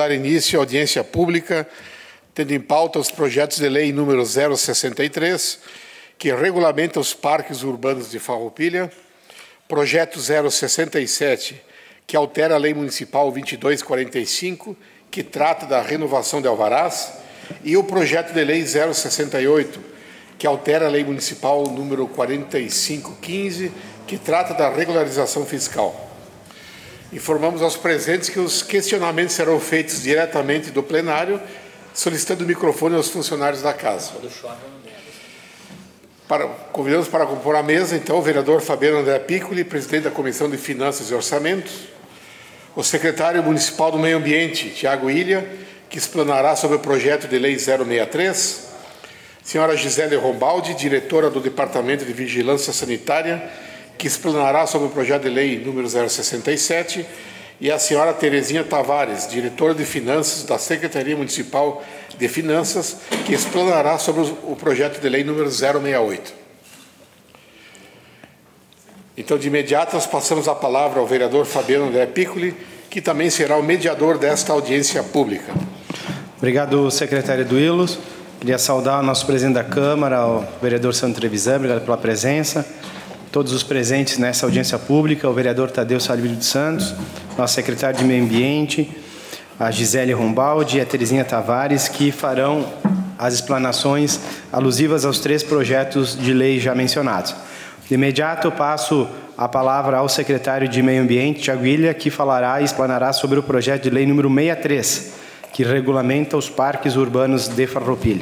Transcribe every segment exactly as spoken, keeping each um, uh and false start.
dar início à audiência pública, tendo em pauta os projetos de lei número zero sessenta e três, que regulamenta os parques urbanos de Farroupilha, projeto zero sessenta e sete, que altera a Lei Municipal vinte e dois quarenta e cinco, que trata da renovação de alvarás, e o projeto de lei zero sessenta e oito, que altera a Lei Municipal número quarenta e cinco quinze, que trata da regularização fiscal. Informamos aos presentes que os questionamentos serão feitos diretamente do plenário, solicitando o microfone aos funcionários da Casa. Para, convidamos para compor a mesa, então, o vereador Fabiano André Piccoli, presidente da Comissão de Finanças e Orçamentos, o secretário municipal do Meio Ambiente, Tiago Ilha, que explanará sobre o projeto de lei zero sessenta e três, senhora Gisele Rombaldi, diretora do Departamento de Vigilância Sanitária, que explanará sobre o projeto de lei número zero sessenta e sete, e a senhora Terezinha Tavares, diretora de Finanças da Secretaria Municipal de Finanças, que explanará sobre o projeto de lei número zero sessenta e oito. Então, de imediato, nós passamos a palavra ao vereador Fabiano André Piccoli, que também será o mediador desta audiência pública. Obrigado, secretário Duílos. Queria saudar o nosso presidente da Câmara, o vereador Sandro Trevisan, obrigado pela presença. Todos os presentes nessa audiência pública, o vereador Tadeu Salíbio dos Santos, nosso secretário de Meio Ambiente, a Gisele Rombaldi e a Terezinha Tavares, que farão as explanações alusivas aos três projetos de lei já mencionados. De imediato, eu passo a palavra ao secretário de Meio Ambiente, Tiago Ilha, que falará e explanará sobre o projeto de lei número sessenta e três, que regulamenta os parques urbanos de Farroupilha.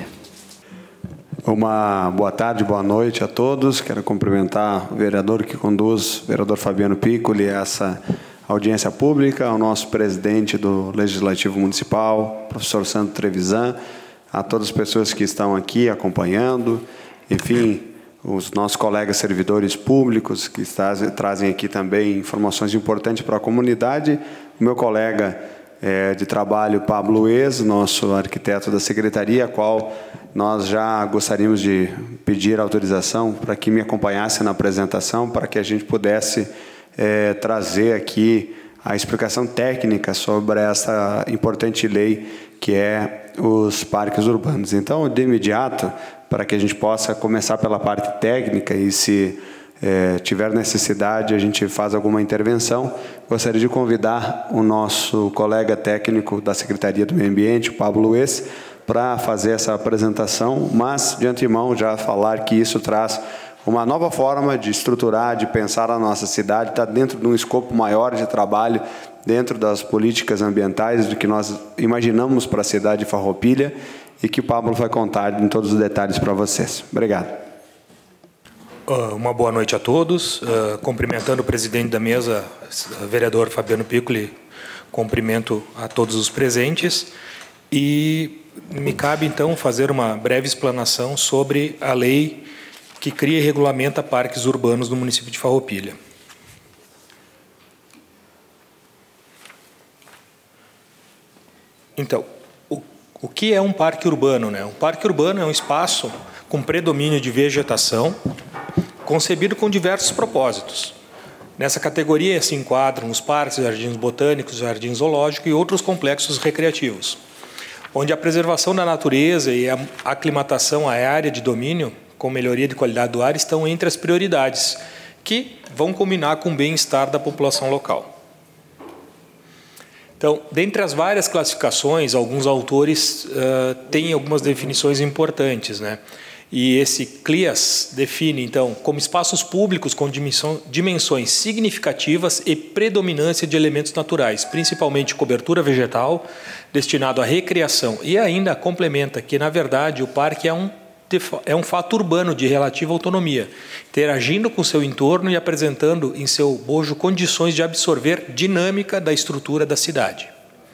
Uma boa tarde, boa noite a todos. Quero cumprimentar o vereador que conduz, o vereador Fabiano Piccoli, essa audiência pública, ao nosso presidente do Legislativo Municipal, professor Sandro Trevisan, a todas as pessoas que estão aqui acompanhando, enfim, os nossos colegas servidores públicos que trazem aqui também informações importantes para a comunidade, o meu colega É, de trabalho, Pablo Ex, nosso arquiteto da secretaria, a qual nós já gostaríamos de pedir autorização para que me acompanhasse na apresentação, para que a gente pudesse é, trazer aqui a explicação técnica sobre essa importante lei que é os parques urbanos. Então, de imediato, para que a gente possa começar pela parte técnica e se É, tiver necessidade, a gente faz alguma intervenção. Gostaria de convidar o nosso colega técnico da Secretaria do Meio Ambiente, o Pablo Ex, para fazer essa apresentação, mas, de antemão, já falar que isso traz uma nova forma de estruturar, de pensar a nossa cidade, está dentro de um escopo maior de trabalho, dentro das políticas ambientais, do que nós imaginamos para a cidade de Farroupilha, e que o Pablo vai contar em todos os detalhes para vocês. Obrigado. Uma boa noite a todos. Uh, cumprimentando o presidente da mesa, vereador Fabiano Piccoli, cumprimento a todos os presentes. E me cabe, então, fazer uma breve explanação sobre a lei que cria e regulamenta parques urbanos no município de Farroupilha. Então, o, o que é um parque urbano, né? Um parque urbano é um espaço com predomínio de vegetação, concebido com diversos propósitos. Nessa categoria se enquadram os parques, jardins botânicos, jardins zoológicos e outros complexos recreativos, onde a preservação da natureza e a aclimatação à área de domínio, com melhoria de qualidade do ar, estão entre as prioridades, que vão combinar com o bem-estar da população local. Então, dentre as várias classificações, alguns autores uh, têm algumas definições importantes, né? E esse CLIAS define, então, como espaços públicos com dimensões significativas e predominância de elementos naturais, principalmente cobertura vegetal, destinado à recreação. E ainda complementa que, na verdade, o parque é um, é um fato urbano de relativa autonomia, interagindo com o seu entorno e apresentando em seu bojo condições de absorver dinâmica da estrutura da cidade.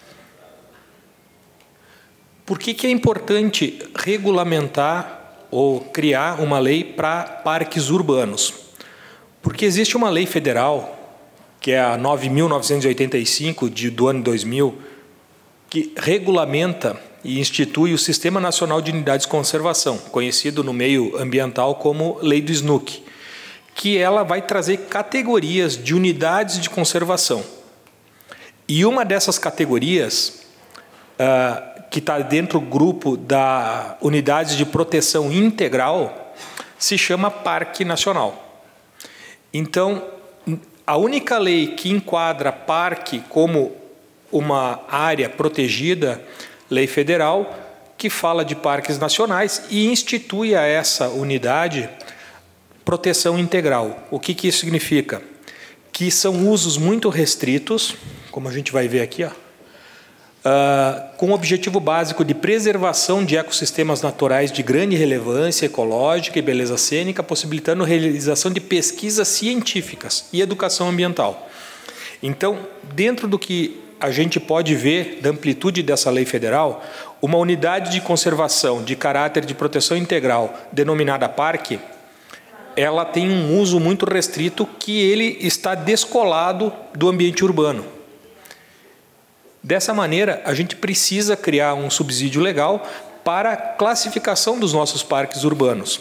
Por que que é importante regulamentar ou criar uma lei para parques urbanos? Porque existe uma lei federal, que é a nove mil novecentos e oitenta e cinco, de, do ano dois mil, que regulamenta e institui o Sistema Nacional de Unidades de Conservação, conhecido no meio ambiental como Lei do S N U C, que ela vai trazer categorias de unidades de conservação. E uma dessas categorias uh, que está dentro do grupo da Unidade de Proteção Integral, se chama Parque Nacional. Então, a única lei que enquadra parque como uma área protegida, lei federal, que fala de parques nacionais e institui a essa unidade proteção integral. O que que isso significa? Que são usos muito restritos, como a gente vai ver aqui, ó, uh, com o objetivo básico de preservação de ecossistemas naturais de grande relevância ecológica e beleza cênica, possibilitando a realização de pesquisas científicas e educação ambiental. Então, dentro do que a gente pode ver da amplitude dessa lei federal, uma unidade de conservação de caráter de proteção integral, denominada parque, ela tem um uso muito restrito que ele está descolado do ambiente urbano. Dessa maneira, a gente precisa criar um subsídio legal para a classificação dos nossos parques urbanos.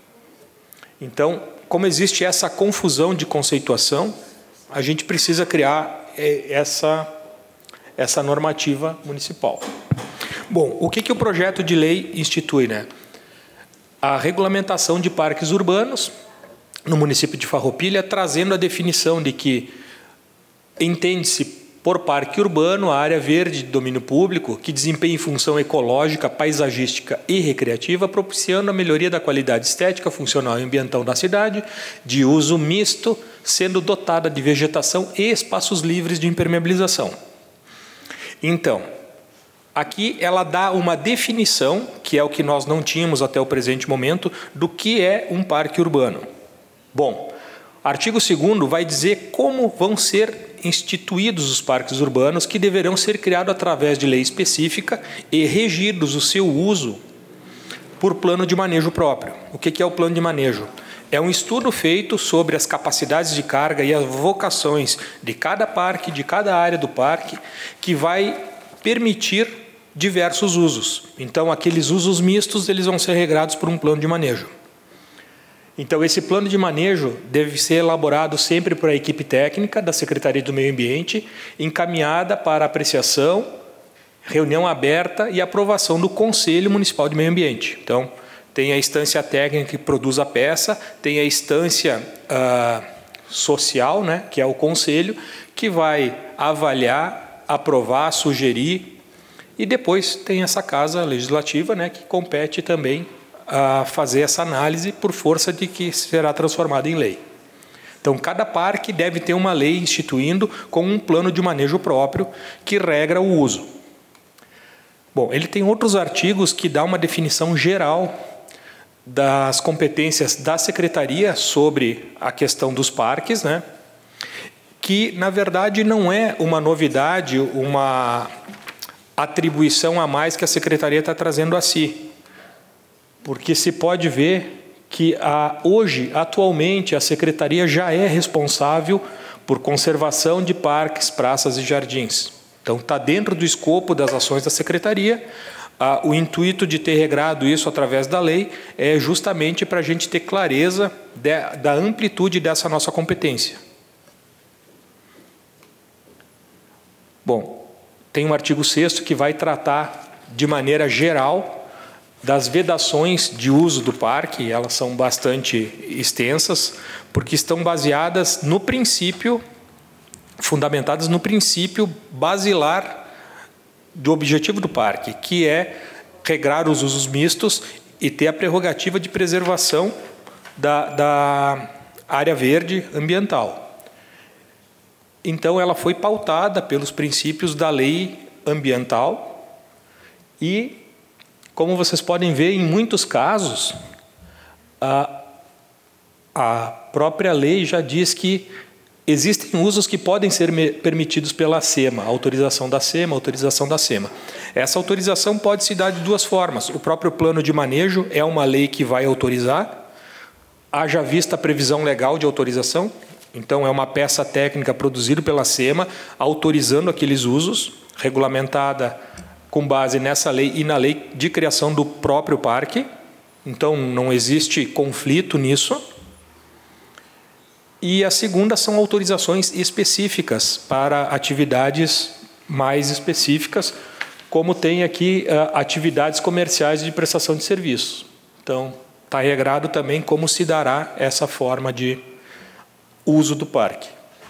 Então, como existe essa confusão de conceituação, a gente precisa criar essa, essa normativa municipal. Bom, o que que o projeto de lei institui, né? A regulamentação de parques urbanos no município de Farroupilha, trazendo a definição de que entende-se por parque urbano a área verde de domínio público que desempenha função ecológica, paisagística e recreativa, propiciando a melhoria da qualidade estética, funcional e ambiental da cidade, de uso misto, sendo dotada de vegetação e espaços livres de impermeabilização. Então, aqui ela dá uma definição, que é o que nós não tínhamos até o presente momento, do que é um parque urbano. Bom, artigo segundo vai dizer como vão ser instituídos os parques urbanos, que deverão ser criados através de lei específica e regidos o seu uso por plano de manejo próprio. O que é o plano de manejo? É um estudo feito sobre as capacidades de carga e as vocações de cada parque, de cada área do parque, que vai permitir diversos usos. Então, aqueles usos mistos, eles vão ser regrados por um plano de manejo. Então, esse plano de manejo deve ser elaborado sempre por a equipe técnica da Secretaria do Meio Ambiente, encaminhada para apreciação, reunião aberta e aprovação do Conselho Municipal de Meio Ambiente. Então, tem a instância técnica que produz a peça, tem a instância ah, social, né, que é o Conselho, que vai avaliar, aprovar, sugerir, e depois tem essa Casa Legislativa, né, que compete também a fazer essa análise por força de que será transformada em lei. Então, cada parque deve ter uma lei instituindo com um plano de manejo próprio que regra o uso. Bom, ele tem outros artigos que dá uma definição geral das competências da Secretaria sobre a questão dos parques, né? Que, na verdade, não é uma novidade, uma atribuição a mais que a Secretaria está trazendo a si. Porque se pode ver que a, hoje, atualmente, a Secretaria já é responsável por conservação de parques, praças e jardins. Então, está dentro do escopo das ações da Secretaria. Ah, o intuito de ter regrado isso através da lei é justamente para a gente ter clareza de, da amplitude dessa nossa competência. Bom, tem um artigo sexto que vai tratar de maneira geral das vedações de uso do parque. Elas são bastante extensas, porque estão baseadas no princípio, fundamentadas no princípio basilar do objetivo do parque, que é regrar os usos mistos e ter a prerrogativa de preservação da, da área verde ambiental. Então, ela foi pautada pelos princípios da lei ambiental e, como vocês podem ver, em muitos casos, a, a própria lei já diz que existem usos que podem ser permitidos pela SEMA, autorização da SEMA, autorização da SEMA. Essa autorização pode se dar de duas formas. O próprio plano de manejo é uma lei que vai autorizar, haja vista a previsão legal de autorização, então é uma peça técnica produzida pela SEMA, autorizando aqueles usos, regulamentada com base nessa lei e na lei de criação do próprio parque. Então, não existe conflito nisso. E a segunda são autorizações específicas para atividades mais específicas, como tem aqui uh, atividades comerciais de prestação de serviços. Então, está regrado também como se dará essa forma de uso do parque.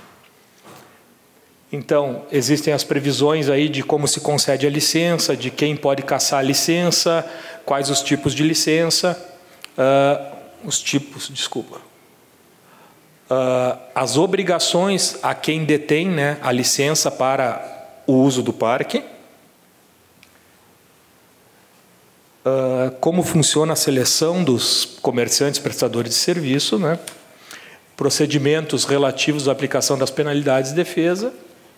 Então, existem as previsões aí de como se concede a licença, de quem pode caçar a licença, quais os tipos de licença, uh, os tipos, desculpa, uh, as obrigações a quem detém, né, a licença para o uso do parque, uh, como funciona a seleção dos comerciantes prestadores de serviço, né, procedimentos relativos à aplicação das penalidades de defesa,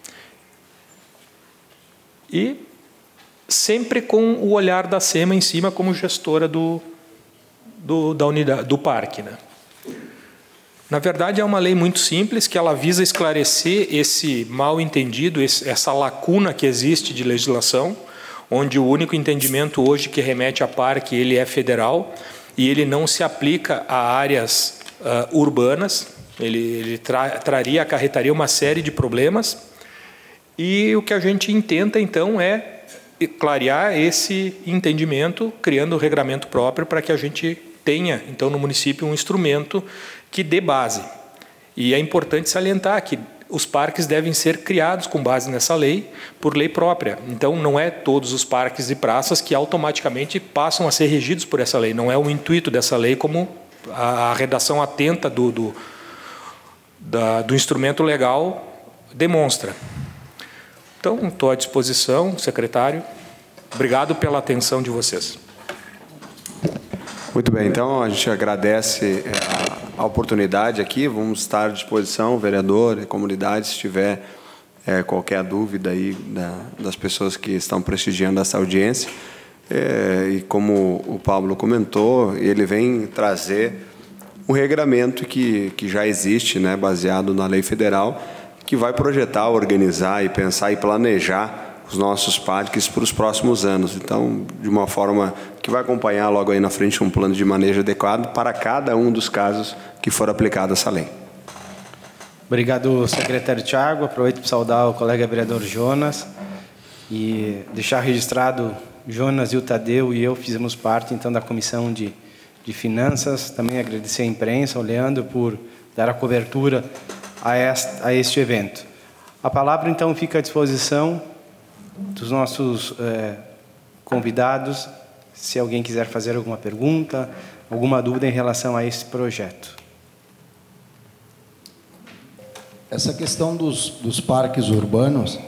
e sempre com o olhar da SEMA em cima como gestora do, do, da unidade, do parque, né? Na verdade, é uma lei muito simples que ela visa esclarecer esse mal entendido, esse, essa lacuna que existe de legislação, onde o único entendimento hoje que remete a parque ele é federal e ele não se aplica a áreas uh, urbanas, ele, ele tra, traria, acarretaria uma série de problemas. E o que a gente intenta, então, é clarear esse entendimento, criando um regramento próprio para que a gente tenha, então, no município, um instrumento que dê base. E é importante salientar que os parques devem ser criados com base nessa lei, por lei própria. Então, não é todos os parques e praças que automaticamente passam a ser regidos por essa lei. Não é o intuito dessa lei, como a redação atenta do, do, da, do instrumento legal demonstra. Então, estou à disposição, secretário. Obrigado pela atenção de vocês. Muito bem, então a gente agradece a oportunidade aqui, vamos estar à disposição, vereador e comunidade, se tiver é, qualquer dúvida aí da, das pessoas que estão prestigiando essa audiência. É, e como o Pablo comentou, ele vem trazer um regramento que, que já existe, né, baseado na lei federal, que vai projetar, organizar e pensar e planejar os nossos parques para os próximos anos. Então, de uma forma que vai acompanhar logo aí na frente um plano de manejo adequado para cada um dos casos que for aplicada essa lei. Obrigado, secretário Tiago. Aproveito para saudar o colega vereador Jonas e deixar registrado, Jonas e o Tadeu e eu fizemos parte, então, da Comissão de, de Finanças. Também agradecer à imprensa, ao Leandro, por dar a cobertura a este, a este evento. A palavra, então, fica à disposição dos nossos eh, convidados, se alguém quiser fazer alguma pergunta, alguma dúvida em relação a esse projeto. Essa questão dos, dos parques urbanos,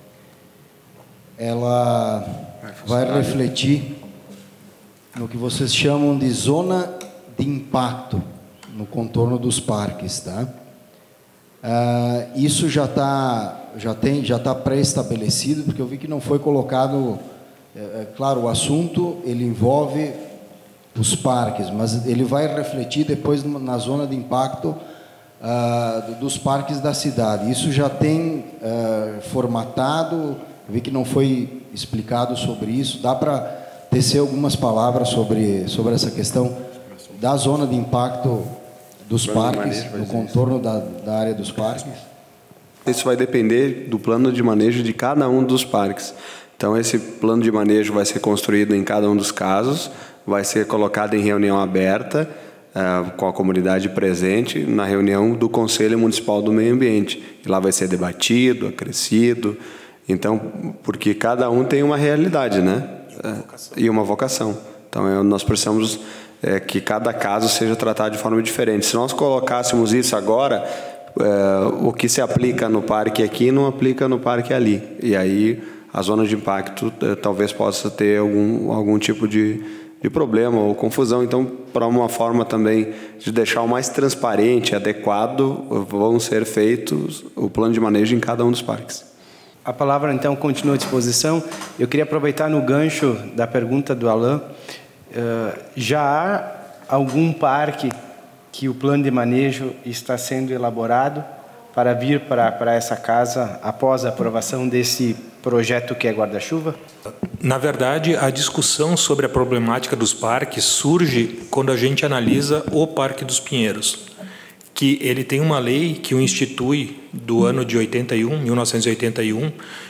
ela vai refletir no que vocês chamam de zona de impacto no contorno dos parques, tá? Uh, isso já está já tem já está pré-estabelecido, porque eu vi que não foi colocado, é, é, claro, o assunto ele envolve os parques, mas ele vai refletir depois na zona de impacto uh, dos parques da cidade. Isso já tem uh, formatado, eu vi que não foi explicado sobre isso. Dá para tecer algumas palavras sobre sobre essa questão da zona de impacto dos parques, no contorno da, da área dos parques? Isso vai depender do plano de manejo de cada um dos parques. Então, esse plano de manejo vai ser construído em cada um dos casos, vai ser colocado em reunião aberta, uh, com a comunidade presente, na reunião do Conselho Municipal do Meio Ambiente. E lá vai ser debatido, acrescido. Então, porque cada um tem uma realidade, né? E uma vocação. Uh, e uma vocação. Então, é, nós precisamos... É, que cada caso seja tratado de forma diferente. Se nós colocássemos isso agora, é, o que se aplica no parque aqui não aplica no parque ali. E aí a zona de impacto é, talvez possa ter algum, algum tipo de, de problema ou confusão. Então, para uma forma também de deixar o mais transparente, adequado, vão ser feitos o plano de manejo em cada um dos parques. A palavra, então, continua à disposição. Eu queria aproveitar no gancho da pergunta do Alain. Uh, já há algum parque que o plano de manejo está sendo elaborado para vir para, para essa casa após a aprovação desse projeto que é guarda-chuva? Na verdade, a discussão sobre a problemática dos parques surge quando a gente analisa o Parque dos Pinheiros, que ele tem uma lei que o institui do ano de oitenta e um, mil novecentos e oitenta e um,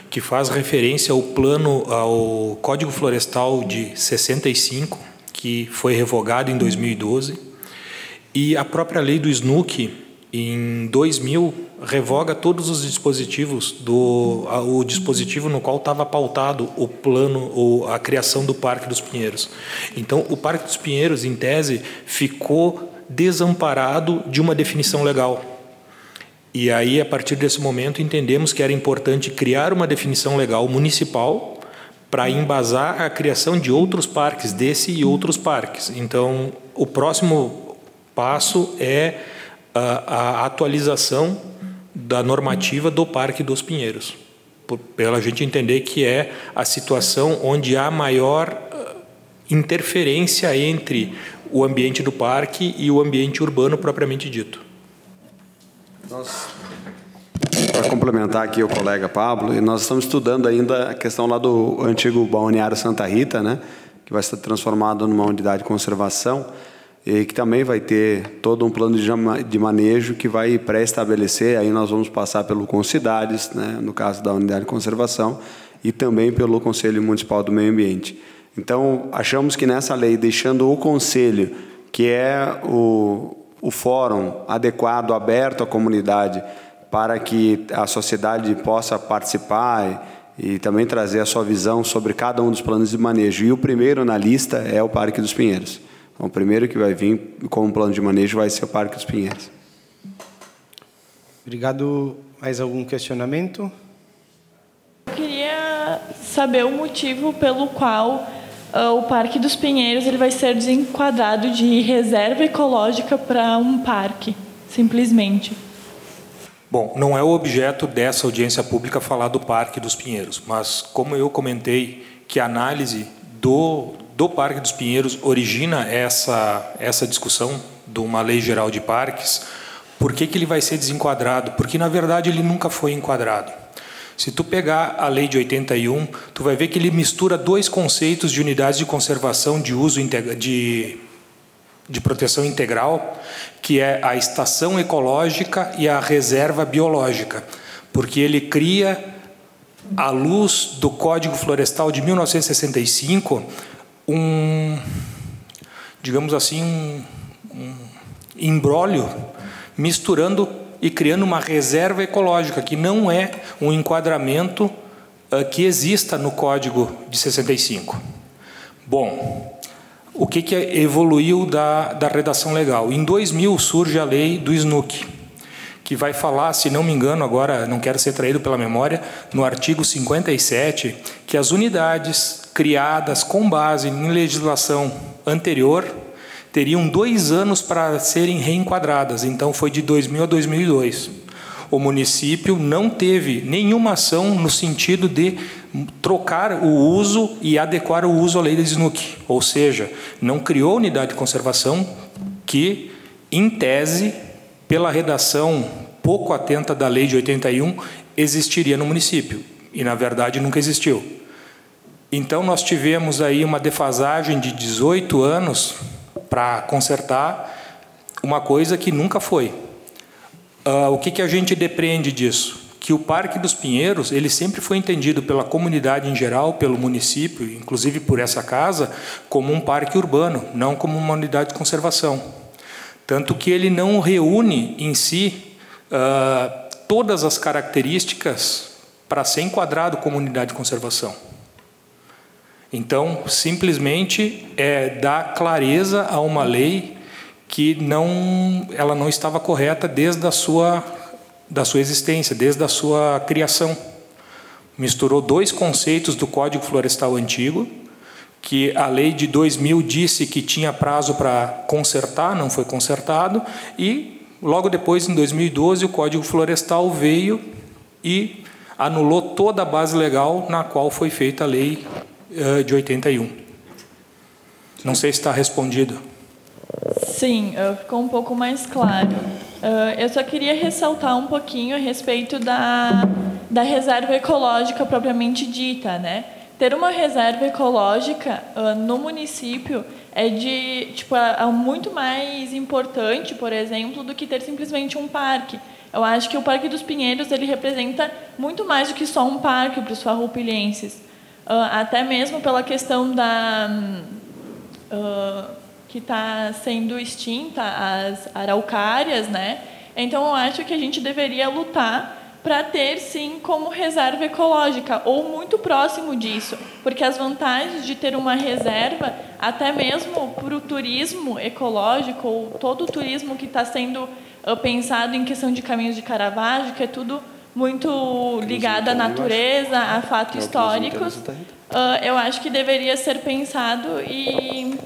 que faz referência ao plano, ao Código Florestal de sessenta e cinco, que foi revogado em dois mil e doze, e a própria lei do S N U C, em dois mil, revoga todos os dispositivos, do, o dispositivo no qual estava pautado o plano, ou a criação do Parque dos Pinheiros. Então, o Parque dos Pinheiros, em tese, ficou desamparado de uma definição legal. E aí, a partir desse momento, entendemos que era importante criar uma definição legal municipal para embasar a criação de outros parques, desse e outros parques. Então, o próximo passo é a, a atualização da normativa do Parque dos Pinheiros, por, pela gente entender que é a situação onde há maior interferência entre o ambiente do parque e o ambiente urbano propriamente dito. Para complementar aqui o colega Pablo, e nós estamos estudando ainda a questão lá do antigo balneário Santa Rita, né, que vai ser transformado numa unidade de conservação, e que também vai ter todo um plano de manejo que vai pré-estabelecer, aí nós vamos passar pelo Concidades, né, no caso da unidade de conservação, e também pelo Conselho Municipal do Meio Ambiente. Então, achamos que nessa lei, deixando o Conselho, que é o, o fórum adequado, aberto à comunidade, para que a sociedade possa participar e, e também trazer a sua visão sobre cada um dos planos de manejo. E o primeiro na lista é o Parque dos Pinheiros. Então, o primeiro que vai vir como plano de manejo vai ser o Parque dos Pinheiros. Obrigado. Mais algum questionamento? Eu queria saber o motivo pelo qual uh, o Parque dos Pinheiros ele vai ser desenquadrado de reserva ecológica para um parque, simplesmente. Bom, não é o objeto dessa audiência pública falar do Parque dos Pinheiros, mas como eu comentei que a análise do, do Parque dos Pinheiros origina essa, essa discussão de uma lei geral de parques, por que que ele vai ser desenquadrado? Porque, na verdade, ele nunca foi enquadrado. Se tu pegar a lei de oitenta e um, tu vai ver que ele mistura dois conceitos de unidades de conservação de uso de, de proteção integral, que é a estação ecológica e a reserva biológica, porque ele cria, à luz do Código Florestal de mil novecentos e sessenta e cinco, um, digamos assim, um, um imbróglio, misturando e criando uma reserva ecológica, que não é um enquadramento uh, que exista no Código de sessenta e cinco. Bom, o que, que evoluiu da, da redação legal? Em dois mil surge a lei do S N U C, que vai falar, se não me engano, agora não quero ser traído pela memória, no artigo cinquenta e sete, que as unidades criadas com base em legislação anterior teriam dois anos para serem reenquadradas. Então, foi de dois mil a dois mil e dois. O município não teve nenhuma ação no sentido de trocar o uso e adequar o uso à lei do S N U C. Ou seja, não criou unidade de conservação que, em tese, pela redação pouco atenta da lei de oitenta e um, existiria no município. E, na verdade, nunca existiu. Então, nós tivemos aí uma defasagem de dezoito anos para consertar uma coisa que nunca foi. Uh, o que, que a gente depreende disso? Que o Parque dos Pinheiros ele sempre foi entendido pela comunidade em geral, pelo município, inclusive por essa casa, como um parque urbano, não como uma unidade de conservação. Tanto que ele não reúne em si uh, todas as características para ser enquadrado como unidade de conservação. Então, simplesmente é dar clareza a uma lei que não, ela não estava correta desde a sua, da sua existência, desde a sua criação. Misturou dois conceitos do Código Florestal antigo, que a lei de dois mil disse que tinha prazo para consertar, não foi consertado, e logo depois, em dois mil e doze, o Código Florestal veio e anulou toda a base legal na qual foi feita a lei de oitenta e um. Não sei se está respondido. Sim, ficou um pouco mais claro. Eu só queria ressaltar um pouquinho a respeito da, da reserva ecológica propriamente dita, né? Ter uma reserva ecológica no município é de tipo é muito mais importante, por exemplo, do que ter simplesmente um parque. Eu acho que o Parque dos Pinheiros ele representa muito mais do que só um parque para os farroupilhenses. Uh, até mesmo pela questão da uh, que está sendo extinta as araucárias, né? Então eu acho que a gente deveria lutar para ter sim como reserva ecológica ou muito próximo disso, porque as vantagens de ter uma reserva, até mesmo para o turismo ecológico ou todo o turismo que está sendo uh, pensado em questão de caminhos de Caravaggio, que é tudo muito ligado à natureza, a fatos históricos, uh, eu acho que deveria ser pensado e,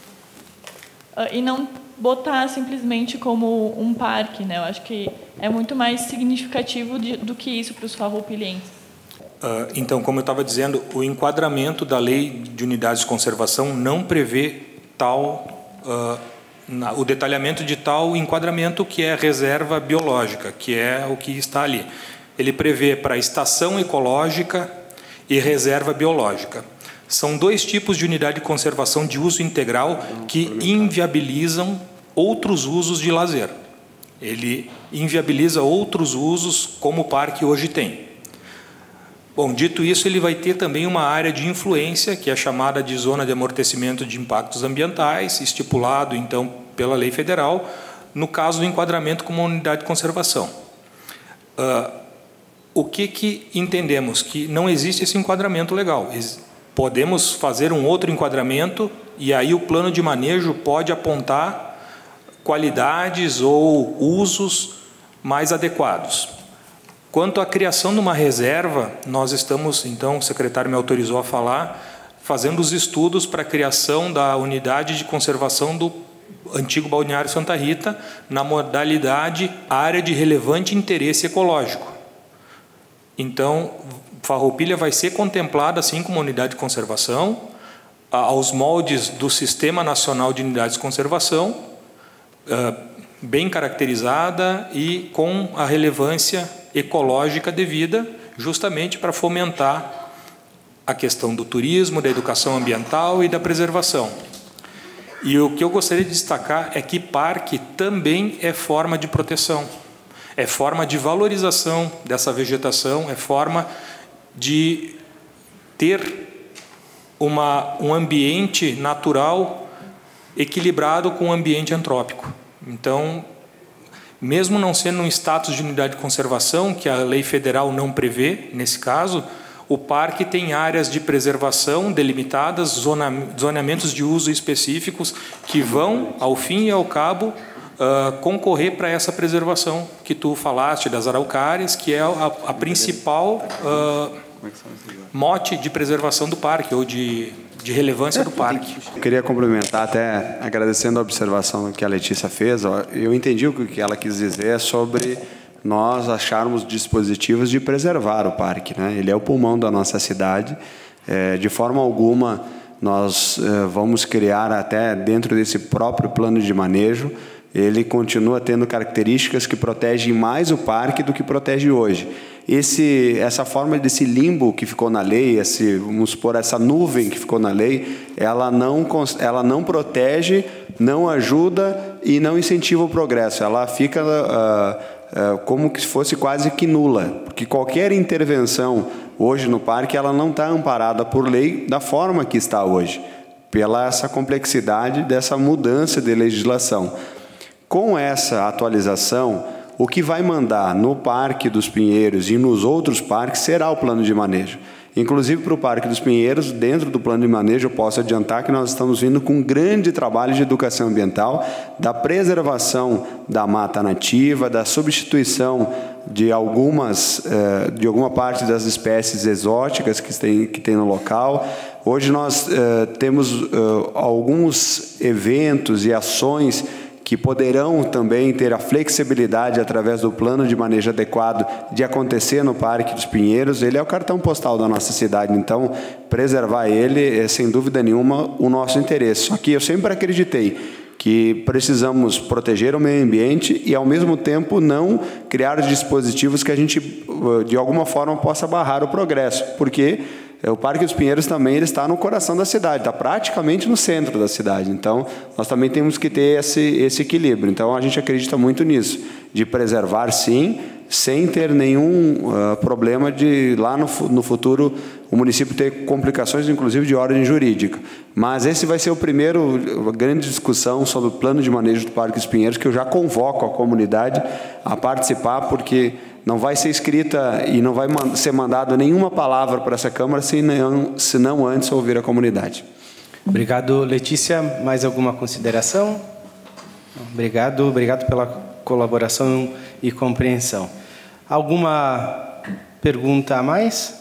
uh, e não botar simplesmente como um parque, né? Eu acho que é muito mais significativo de, do que isso para os farroupilhenses. Uh, então, como eu estava dizendo, o enquadramento da lei de unidades de conservação não prevê tal, uh, na, o detalhamento de tal enquadramento que é a reserva biológica, que é o que está ali. Ele prevê para estação ecológica e reserva biológica. São dois tipos de unidade de conservação de uso integral que inviabilizam outros usos de lazer. Ele inviabiliza outros usos como o parque hoje tem. Bom, dito isso, ele vai ter também uma área de influência, que é chamada de zona de amortecimento de impactos ambientais, estipulado, então, pela lei federal, no caso do enquadramento como unidade de conservação. Uh, o que que entendemos? Que não existe esse enquadramento legal. Podemos fazer um outro enquadramento e aí o plano de manejo pode apontar qualidades ou usos mais adequados. Quanto à criação de uma reserva, nós estamos, então, o secretário me autorizou a falar, fazendo os estudos para a criação da unidade de conservação do antigo balneário Santa Rita, na modalidade área de relevante interesse ecológico. Então, Farroupilha vai ser contemplada assim como unidade de conservação, aos moldes do Sistema Nacional de Unidades de Conservação, bem caracterizada e com a relevância ecológica devida, justamente para fomentar a questão do turismo, da educação ambiental e da preservação. E o que eu gostaria de destacar é que parque também é forma de proteção, é forma de valorização dessa vegetação, é forma de ter uma, um ambiente natural equilibrado com o ambiente antrópico. Então, mesmo não sendo um status de unidade de conservação, que a lei federal não prevê, nesse caso, o parque tem áreas de preservação delimitadas, zona, zoneamentos de uso específicos, que vão, ao fim e ao cabo, uh, concorrer para essa preservação que tu falaste, das araucárias, que é a, a principal uh, mote de preservação do parque, ou de, de relevância do parque. Eu queria complementar, até agradecendo a observação que a Letícia fez. Eu entendi o que ela quis dizer sobre nós acharmos dispositivos de preservar o parque, né? Ele é o pulmão da nossa cidade. É, de forma alguma, nós é, vamos criar até dentro desse próprio plano de manejo, ele continua tendo características que protegem mais o parque do que protege hoje. Esse, essa forma desse limbo que ficou na lei, esse, vamos supor, essa nuvem que ficou na lei, ela não, ela não protege, não ajuda e não incentiva o progresso. Ela fica uh, uh, como se fosse quase que nula, porque qualquer intervenção hoje no parque, ela não está amparada por lei da forma que está hoje, pela essa complexidade dessa mudança de legislação. Com essa atualização, o que vai mandar no Parque dos Pinheiros e nos outros parques será o plano de manejo. Inclusive para o Parque dos Pinheiros, dentro do plano de manejo, eu posso adiantar que nós estamos vindo com um grande trabalho de educação ambiental, da preservação da mata nativa, da substituição de algumas, de alguma parte das espécies exóticas que tem, que tem no local. Hoje nós temos alguns eventos e ações que poderão também ter a flexibilidade, através do plano de manejo adequado, de acontecer no Parque dos Pinheiros. Ele é o cartão postal da nossa cidade, então preservar ele é, sem dúvida nenhuma, o nosso interesse. Só que eu sempre acreditei que precisamos proteger o meio ambiente e, ao mesmo tempo, não criar dispositivos que a gente, de alguma forma, possa barrar o progresso, porque o Parque dos Pinheiros também ele está no coração da cidade, está praticamente no centro da cidade. Então, nós também temos que ter esse, esse equilíbrio. Então, a gente acredita muito nisso. de preservar, sim, sem ter nenhum uh, problema de, lá no, no futuro, o município ter complicações, inclusive, de ordem jurídica. Mas esse vai ser o primeiro, a grande discussão sobre o plano de manejo do Parque dos Pinheiros, que eu já convoco a comunidade a participar, porque não vai ser escrita e não vai ser mandado nenhuma palavra para essa Câmara, se não, se não antes ouvir a comunidade. Obrigado, Letícia. Mais alguma consideração? Obrigado, obrigado pela colaboração e compreensão. Alguma pergunta a mais?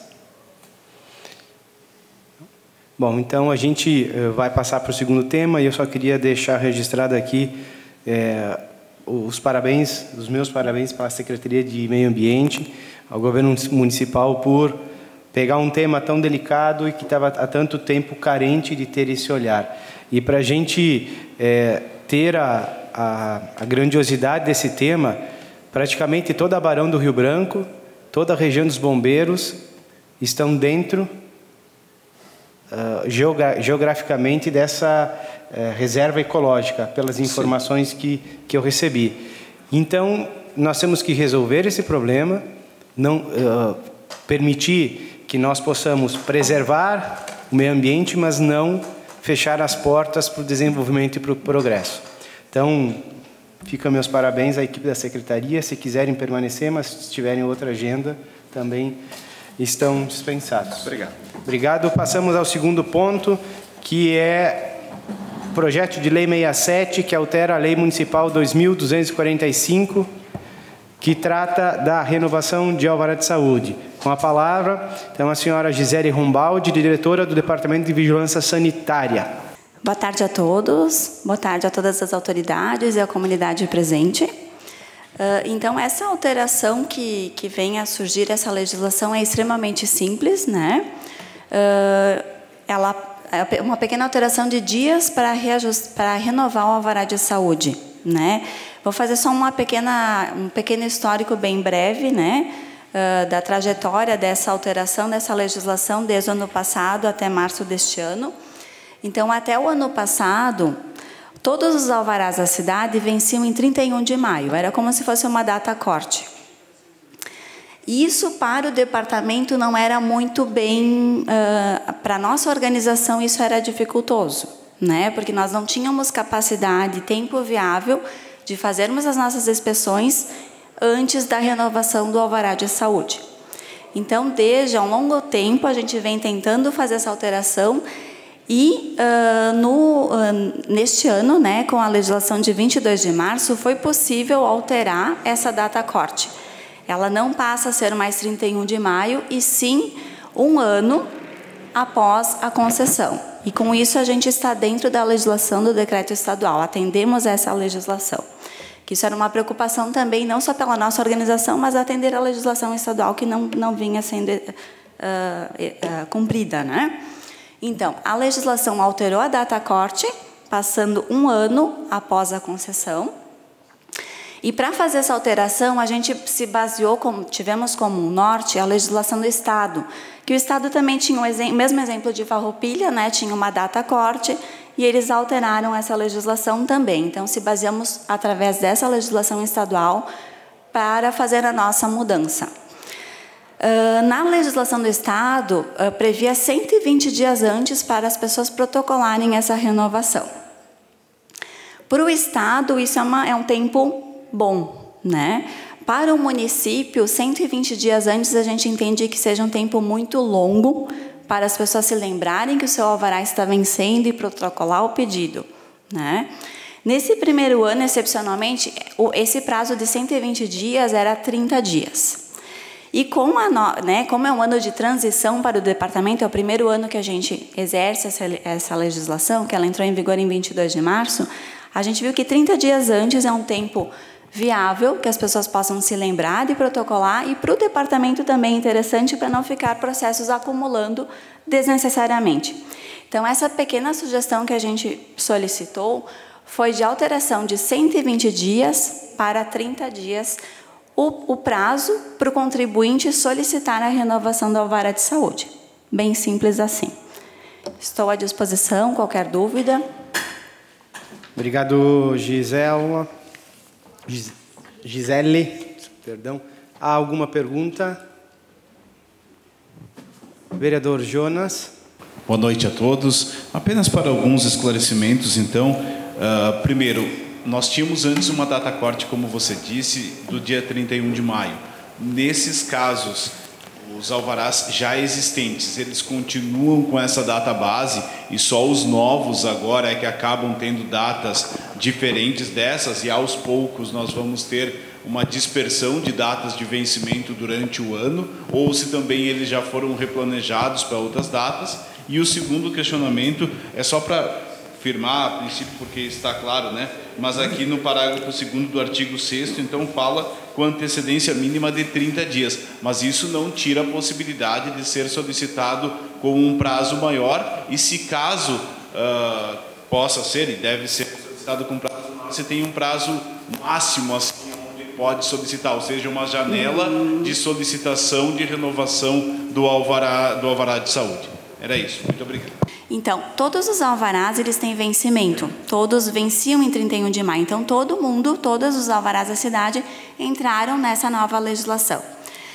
Bom, então a gente vai passar para o segundo tema e eu só queria deixar registrado aqui é, os parabéns, os meus parabéns para a Secretaria de Meio Ambiente, ao Governo Municipal por pegar um tema tão delicado e que estava há tanto tempo carente de ter esse olhar. E para a gente é, ter a, a, a grandiosidade desse tema, praticamente toda a Barão do Rio Branco, toda a região dos Bombeiros estão dentro, uh, geogra geograficamente, dessa uh, reserva ecológica, pelas informações que, que eu recebi. Então, nós temos que resolver esse problema, não uh, permitir que nós possamos preservar o meio ambiente, mas não fechar as portas para o desenvolvimento e para o progresso. Então, ficam meus parabéns à equipe da Secretaria. Se quiserem permanecer, mas se tiverem outra agenda, também estão dispensados. Obrigado. Obrigado. Passamos ao segundo ponto, que é o projeto de lei sessenta e sete, que altera a Lei Municipal dois mil duzentos e quarenta e cinco, que trata da renovação de alvará de saúde. Com a palavra, então, a senhora Gisele Rombaldi, diretora do Departamento de Vigilância Sanitária. Boa tarde a todos, boa tarde a todas as autoridades e a comunidade presente. Uh, então, essa alteração que, que vem a surgir, essa legislação é extremamente simples, né? Uh, ela é uma pequena alteração de dias para, para renovar o alvará de saúde, né? Vou fazer só uma pequena, um pequeno histórico bem breve, né? Uh, da trajetória dessa alteração, dessa legislação, desde o ano passado até março deste ano. Então, até o ano passado, todos os alvarás da cidade venciam em trinta e um de maio. Era como se fosse uma data corte. Isso, para o departamento, não era muito bem... Uh, para a nossa organização, isso era dificultoso, né? Porque nós não tínhamos capacidade, tempo viável de fazermos as nossas inspeções antes da renovação do alvará de saúde. Então, desde há um longo tempo, a gente vem tentando fazer essa alteração e, uh, no, uh, neste ano, né, com a legislação de vinte e dois de março, foi possível alterar essa data corte. Ela não passa a ser mais trinta e um de maio, e sim um ano após a concessão. E, com isso, a gente está dentro da legislação do decreto estadual, atendemos essa legislação. Que isso era uma preocupação também, não só pela nossa organização, mas atender a legislação estadual que não, não vinha sendo uh, uh, cumprida, né? Então, a legislação alterou a data corte, passando um ano após a concessão. E, para fazer essa alteração, a gente se baseou, como, tivemos como norte a legislação do Estado, que o Estado também tinha o um mesmo exemplo de Farroupilha, né? Tinha uma data corte, e eles alteraram essa legislação também. Então, se baseamos através dessa legislação estadual para fazer a nossa mudança. Uh, na legislação do Estado, uh, previa cento e vinte dias antes para as pessoas protocolarem essa renovação. Para o Estado, isso é, uma, é um tempo bom, né? Para o município, cento e vinte dias antes, a gente entende que seja um tempo muito longo, para as pessoas se lembrarem que o seu alvará está vencendo e protocolar o pedido, né? Nesse primeiro ano, excepcionalmente, esse prazo de cento e vinte dias era trinta dias. E com a, né, como é um ano de transição para o departamento, é o primeiro ano que a gente exerce essa, essa legislação, que ela entrou em vigor em vinte e dois de março, a gente viu que trinta dias antes é um tempo viável, que as pessoas possam se lembrar de protocolar, e para o departamento também é interessante, para não ficar processos acumulando desnecessariamente. Então, essa pequena sugestão que a gente solicitou foi de alteração de cento e vinte dias para trinta dias, o, o prazo para o contribuinte solicitar a renovação do alvará de saúde. Bem simples assim. Estou à disposição, qualquer dúvida. Obrigado, Gisela. Gisele, perdão. Há alguma pergunta? Vereador Jonas. Boa noite a todos. Apenas para alguns esclarecimentos, então. Uh, primeiro, nós tínhamos antes uma data corte, como você disse, do dia trinta e um de maio. Nesses casos, os alvarás já existentes, eles continuam com essa data base e só os novos agora é que acabam tendo datas diferentes dessas, e aos poucos nós vamos ter uma dispersão de datas de vencimento durante o ano, ou se também eles já foram replanejados para outras datas. E o segundo questionamento é só para firmar, a princípio, porque está claro, né? Mas aqui no parágrafo segundo do artigo sexto, então fala com antecedência mínima de trinta dias, mas isso não tira a possibilidade de ser solicitado com um prazo maior, e se caso uh, possa ser, e deve ser solicitado com prazo maior, você tem um prazo máximo, assim, onde pode solicitar, ou seja, uma janela de solicitação de renovação do alvará, do alvará de saúde. Era isso. Muito obrigado. Então, todos os alvarás, eles têm vencimento. Todos venciam em trinta e um de maio. Então, todo mundo, todos os alvarás da cidade entraram nessa nova legislação.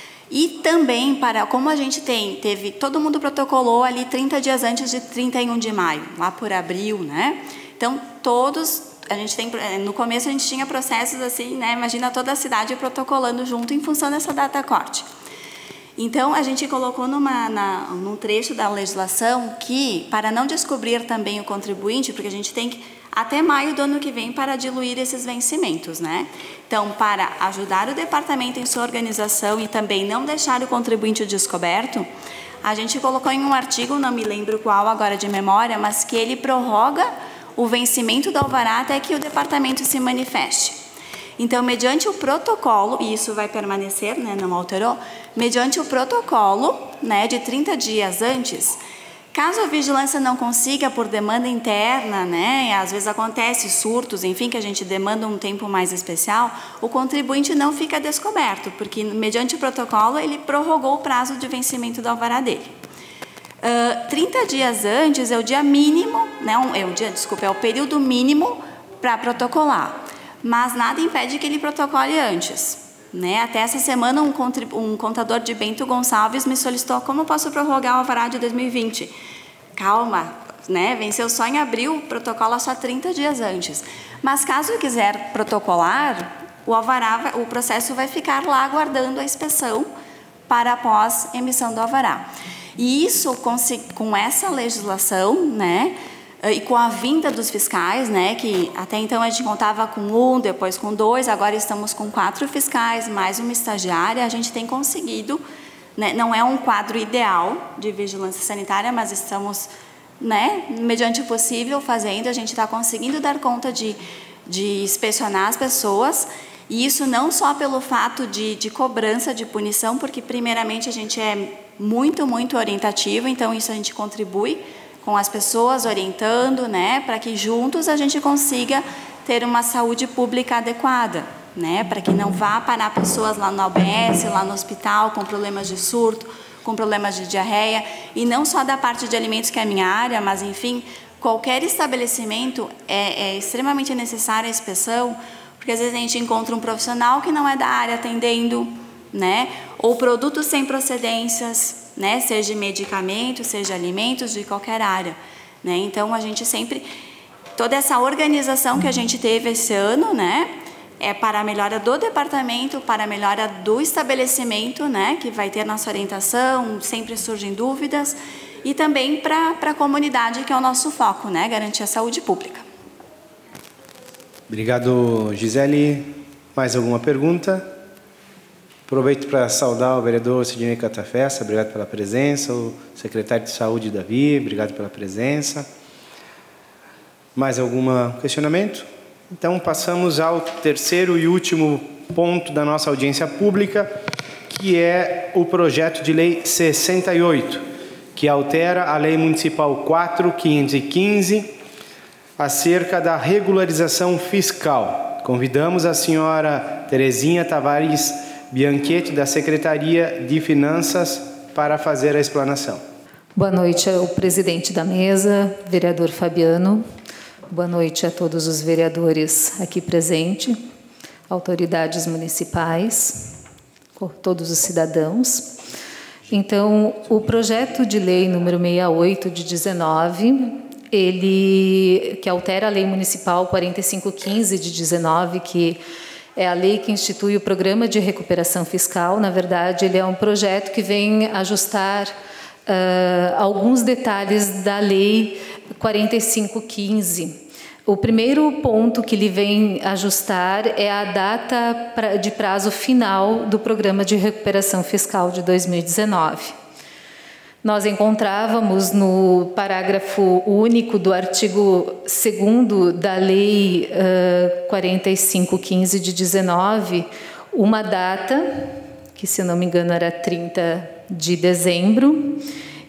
E também, para, como a gente tem, teve, todo mundo protocolou ali trinta dias antes de trinta e um de maio, lá por abril, né? Então, todos, a gente tem, no começo a gente tinha processos assim, né? Imagina toda a cidade protocolando junto em função dessa data corte. Então, a gente colocou numa, na, num trecho da legislação que, para não descobrir também o contribuinte, porque a gente tem que, até maio do ano que vem, para diluir esses vencimentos, né? Então, para ajudar o departamento em sua organização e também não deixar o contribuinte descoberto, a gente colocou em um artigo, não me lembro qual agora de memória, mas que ele prorroga o vencimento do alvará até que o departamento se manifeste. Então, mediante o protocolo, e isso vai permanecer, né, não alterou, mediante o protocolo, né, de trinta dias antes, caso a vigilância não consiga por demanda interna, né, às vezes acontece surtos, enfim, que a gente demanda um tempo mais especial, o contribuinte não fica descoberto, porque mediante o protocolo ele prorrogou o prazo de vencimento do alvará dele. Uh, trinta dias antes é o dia mínimo, né, um, é o dia, desculpa, é o período mínimo para protocolar. Mas nada impede que ele protocole antes, né? Até essa semana um, um contador de Bento Gonçalves me solicitou como eu posso prorrogar o alvará de dois mil e vinte. Calma, né? Venceu só em abril, protocola só trinta dias antes. Mas caso quiser protocolar, o alvará, o processo vai ficar lá aguardando a inspeção para após emissão do alvará. E isso com, com essa legislação, né? E com a vinda dos fiscais, né, que até então a gente contava com um, depois com dois, agora estamos com quatro fiscais, mais uma estagiária, a gente tem conseguido, né, não é um quadro ideal de vigilância sanitária, mas estamos, né, mediante o possível, fazendo, a gente está conseguindo dar conta de, de inspecionar as pessoas, e isso não só pelo fato de, de cobrança, de punição, porque primeiramente a gente é muito, muito orientativo, então isso a gente contribui com as pessoas, orientando, né, para que juntos a gente consiga ter uma saúde pública adequada, né, para que não vá parar pessoas lá no A U B S, lá no hospital, com problemas de surto, com problemas de diarreia, e não só da parte de alimentos, que é a minha área, mas, enfim, qualquer estabelecimento é, é extremamente necessária a inspeção, porque às vezes a gente encontra um profissional que não é da área atendendo, né, ou produtos sem procedências, né, seja medicamentos, seja alimentos, de qualquer área, né? Então a gente sempre, toda essa organização que a gente teve esse ano, né, é para a melhora do departamento, para a melhora do estabelecimento, né, que vai ter nossa orientação, sempre surgem dúvidas, e também para para a comunidade, que é o nosso foco, né, garantir a saúde pública. Obrigado, Gisele. Mais alguma pergunta? Aproveito para saudar o vereador Sidney Catafesta, obrigado pela presença, o secretário de Saúde, Davi, obrigado pela presença. Mais algum questionamento? Então, passamos ao terceiro e último ponto da nossa audiência pública, que é o projeto de lei sessenta e oito, que altera a Lei Municipal quatro mil quinhentos e quinze, acerca da regularização fiscal. Convidamos a senhora Terezinha Tavares Bianchetti, da Secretaria de Finanças, para fazer a explanação. Boa noite ao presidente da mesa, vereador Fabiano. Boa noite a todos os vereadores aqui presentes. autoridades municipais, todos os cidadãos. Então, o projeto de lei número sessenta e oito de dezenove, ele, que altera a lei municipal quarenta e cinco quinze de dezenove, que é a lei que institui o programa de recuperação fiscal. Na verdade, ele é um projeto que vem ajustar uh, alguns detalhes da lei quarenta e cinco quinze. O primeiro ponto que ele vem ajustar é a data de prazo final do programa de recuperação fiscal de dois mil e dezenove. Nós encontrávamos no parágrafo único do artigo segundo da Lei uh, quarenta e cinco quinze de dezenove, uma data, que se não me engano era trinta de dezembro,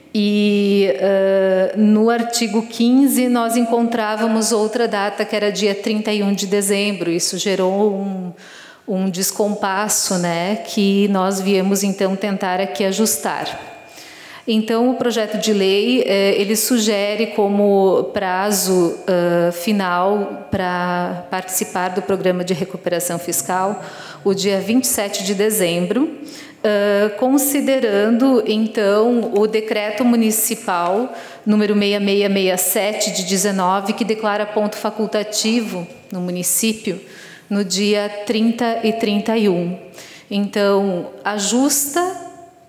e uh, no artigo quinze nós encontrávamos outra data que era dia trinta e um de dezembro. Isso gerou um, um descompasso, né, que nós viemos então tentar aqui ajustar. Então, o projeto de lei, eh, ele sugere como prazo uh, final para participar do programa de recuperação fiscal o dia vinte e sete de dezembro, uh, considerando, então, o decreto municipal número seis mil seiscentos e sessenta e sete de dezenove, que declara ponto facultativo no município no dia trinta e trinta e um. Então, ajusta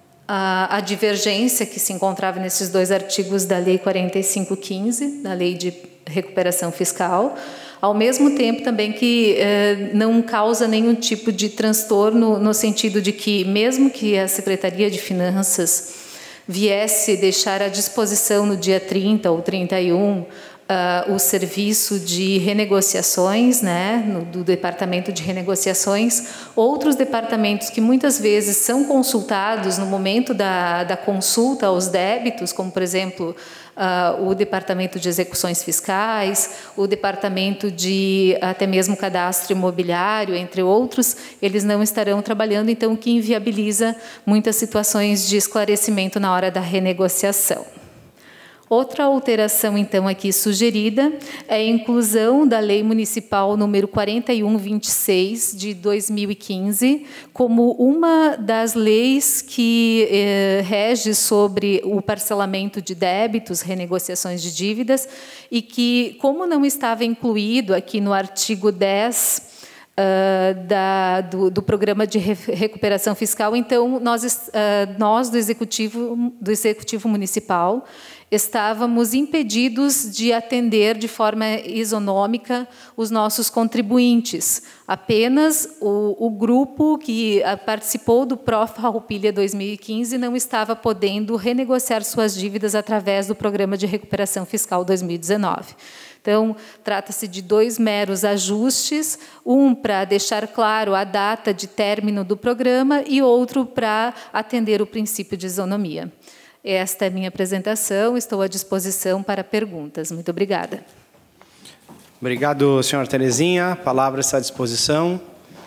A, a divergência que se encontrava nesses dois artigos da Lei quarenta e cinco quinze, da Lei de Recuperação Fiscal, ao mesmo tempo também que eh, não causa nenhum tipo de transtorno, no sentido de que, mesmo que a Secretaria de Finanças viesse deixar à disposição no dia trinta ou trinta e um Uh, o serviço de renegociações, né, no, do Departamento de Renegociações, outros departamentos que muitas vezes são consultados no momento da, da consulta aos débitos, como, por exemplo, uh, o Departamento de Execuções Fiscais, o Departamento de até mesmo Cadastro Imobiliário, entre outros, eles não estarão trabalhando, então, o que inviabiliza muitas situações de esclarecimento na hora da renegociação. Outra alteração, então, aqui sugerida é a inclusão da Lei Municipal número quarenta e um vinte e seis, de dois mil e quinze, como uma das leis que eh, rege sobre o parcelamento de débitos, renegociações de dívidas, e que, como não estava incluído aqui no artigo dez, Uh, da, do, do programa de re recuperação fiscal, então, nós, uh, nós do, executivo, do Executivo Municipal estávamos impedidos de atender de forma isonômica os nossos contribuintes. Apenas o, o grupo que participou do P R O Farroupilha dois mil e quinze não estava podendo renegociar suas dívidas através do Programa de Recuperação Fiscal dois mil e dezenove. Então, trata-se de dois meros ajustes, um para deixar claro a data de término do programa e outro para atender o princípio de isonomia. Esta é a minha apresentação, estou à disposição para perguntas. Muito obrigada. Obrigado, senhora Terezinha. A palavra está à disposição.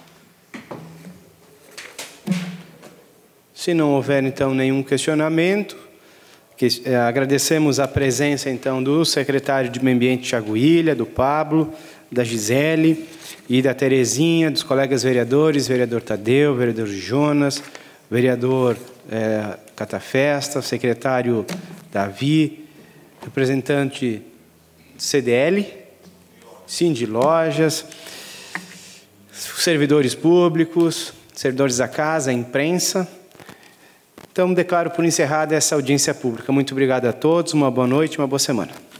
Se não houver, então, nenhum questionamento, que, eh, agradecemos a presença, então, do secretário de Meio Ambiente, Thiago Ilha, do Pablo, da Gisele e da Terezinha, dos colegas vereadores, vereador Tadeu, vereador Jonas, vereador eh, Catafesta, secretário Davi, representante C D L, Cindy Lojas, servidores públicos, servidores da casa, a imprensa. Então, declaro por encerrada essa audiência pública. Muito obrigado a todos, uma boa noite, uma boa semana.